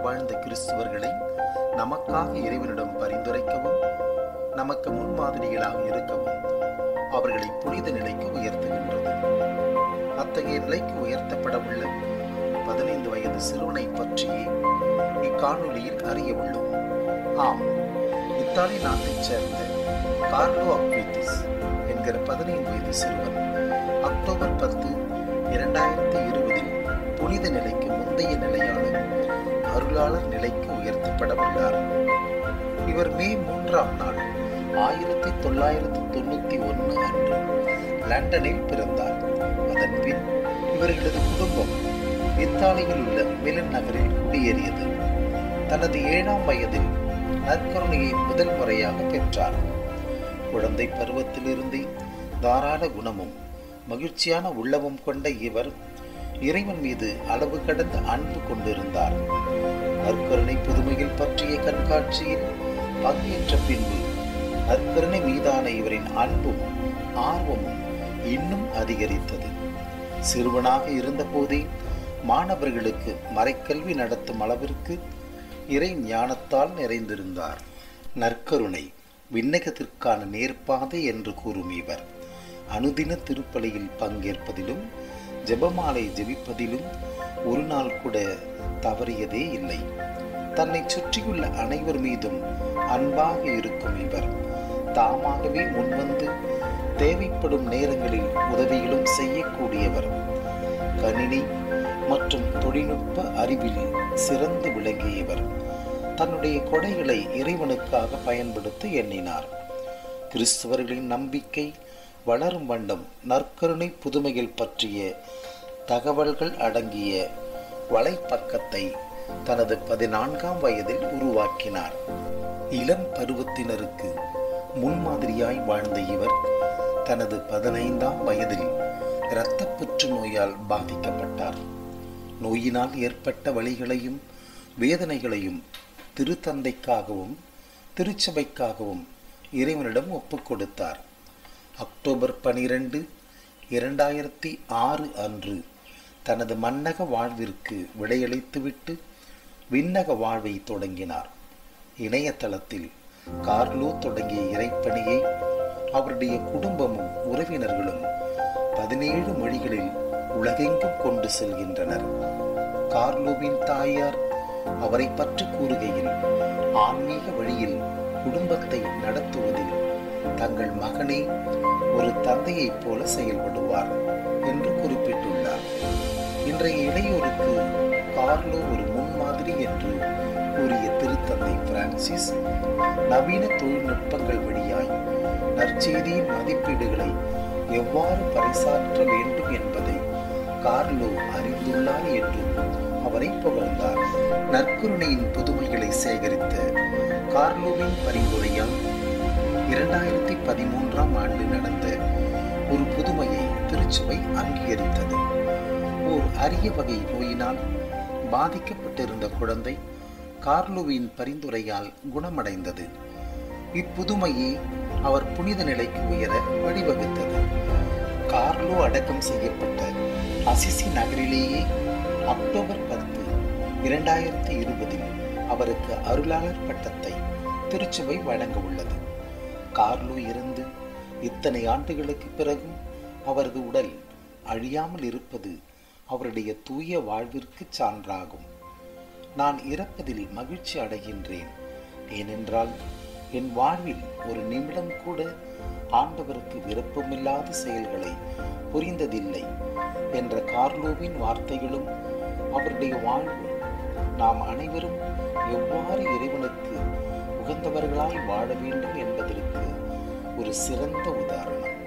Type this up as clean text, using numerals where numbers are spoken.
வாழ்ந்த கிறிஸ்துவர்களை நமக்காக இறைவனிடம் பரிந்துரைக்கவும் நமக்கு முன்மாதிரிகளாக இருக்கவும் அவர்களை புனித நிலைக்கு உயர்த்துகின்றது. அத்தகைய நிலைக்கு உயர்த்தப்படவுள்ள 15 வயது சிறுவனை பற்றியே இக்காணொலியில் அறிய உள்ளோம். ஆம், இத்தாலி நாட்டைச் சேர்ந்த கார்லோ அக்விட்டிஸ் என்கிற 15 வயது சிறுவன் அக்டோபர் 10, 2020 புனித நிலைக்கு முந்தைய நிலையான அருளாளர் நிலைக்கு உயர்த்தப்பட உள்ளார். இவர் மே 3ஆம் நாள் 1991 அன்று லண்டனில் பிறந்தார். அதன் பின் இவர்களது குடும்பம் இத்தாலியில் உள்ள மிலன் நகரில் குடியேறியது. தனது 7ஆம் வயதில் நற்கருணையை முதல் முறையாக பெற்றார். குழந்தை பருவத்திலிருந்தே தாராள குணமும் மகிழ்ச்சியான உள்ளமும் கொண்ட இவர் இறைவன் மீது அளவு கடந்த அன்பு கொண்டிருந்தார். நற்கருணை புதுமையில் பற்றிய கண்காட்சியில் பங்கேற்ற பின்பு நற்கருணை மீதான இவரின் அன்பும் ஆர்வமும் இன்னும் அதிகரித்தது. சிறுவனாக இருந்த போதே மாணவர்களுக்கு மறைக்கல்வி நடத்தும் அளவிற்கு இறை ஞானத்தால் நிறைந்திருந்தார். நற்கருணை விண்ணகத்திற்கான நேர்பாதை என்று கூறும் இவர் அனுதின திருப்பலியில் பங்கேற்பதிலும் ஜெபமாலை ஜெபிப்பதிலும் ஒரு நாள் கூட தவறியதே இல்லை. தன்னை சுற்றியுள்ள அனைவர் மீதும் அன்பாக இருக்கும் இவர் தாமாகவே முன்வந்து தேவைப்படும் நேரங்களில் உதவிகளும் செய்யக்கூடியவர். கணினி மற்றும் தொழில்நுட்ப அறிவில் சிறந்து விளங்கியவர் தன்னுடைய கொடைகளை இறைவனுக்காக பயன்படுத்த எண்ணினார். கிறிஸ்தவர்களின் நம்பிக்கை வளரும் வண்ணம் நற்கருணை புதுமைகள் பற்றிய தகவல்கள் அடங்கிய வலைப்பக்கத்தை தனது 14ஆம் வயதில் உருவாக்கினார். இளம் பருவத்தினருக்கு முன்மாதிரியாய் வாழ்ந்த இவர் தனது 15ஆம் வயதில் இரத்த புற்றுநோயால் பாதிக்கப்பட்டார். நோயினால் ஏற்பட்ட வலிகளையும் வேதனைகளையும் திருத்தந்தைக்காகவும் திருச்சபைக்காகவும் இறைவனிடம் ஒப்புக் கொடுத்தார். அக்டோபர் 12, 2006 அன்று தனது மன்னக வாழ்விற்கு விடையளித்துவிட்டு விண்ணக வாழ்வை தொடங்கினார். இணையதளத்தில் கார்லோ தொடங்கிய இறைப்பணியை அவருடைய குடும்பமும் உறவினர்களும் 17 மொழிகளில் உலகெங்கும் கொண்டு செல்கின்றனர். கார்லோவின் தாயார் அவரை பற்றி கூறுகையில், ஆன்மீக வழியில் குடும்பத்தை நடத்துவதில் தங்கள் மகனே ஒரு தந்தையைப் போல செயல்படுவார் என்று குறிப்பிட்டுள்ளார். இன்றைய இளையோருக்கு கார்லோ ஒரு முன்மாதிரி என்று கூறிய திருத்தந்தை பிரான்சிஸ் நவீன தொழில்நுட்பங்கள் வழியாய் நற்செய்தியின் மதிப்பீடுகளை எவ்வாறு பறைசாற்ற வேண்டும் என்பதை கார்லோ அறிந்துள்ளார் என்றும் அவரை புகழ்ந்தார். நற்கருணையின் புதுமைகளை சேகரித்த கார்லோவின் பரிந்துரையால் 2013ஆம் ஆண்டு நடந்த ஒரு புதுமையை திருச்சபை அங்கீகரித்தது. ஓர் அரிய வகை நோயினால் பாதிக்கப்பட்டிருந்த குழந்தை கார்லோவின் பரிந்துரையால் குணமடைந்தது. இப்புதுமையே அவர் புனித நிலைக்கு உயர வழிவகுத்தது. கார்லோ அடக்கம் செய்யப்பட்ட அசிசி நகரிலேயே அக்டோபர் 10, 2020 அவருக்கு அருளாளர் பட்டத்தை திருச்சபை வழங்க உள்ளது. கார்லோ இறந்து இத்தனை ஆண்டுகளுக்கு பிறகும் அவரது உடல் அழியாமல் இருப்பது அவருடைய தூய வாழ்விற்கு சான்றாகும். நான் இறப்பதில் மகிழ்ச்சி அடைகின்றேன், ஏனென்றால் என் வாழ்வில் ஒரு நிமிடம் கூட ஆண்டவருக்கு விருப்பமில்லாத செயல்களை புரிந்ததில்லை என்ற கார்லோவின் வார்த்தைகளும் அவருடைய வாழ்வும் நாம் அனைவரும் எவ்வாறு இறைவனுக்கு உகந்தவர்களாய் வாழ வேண்டும் என்பதற்கு ஒரு சிறந்த உதாரணம்.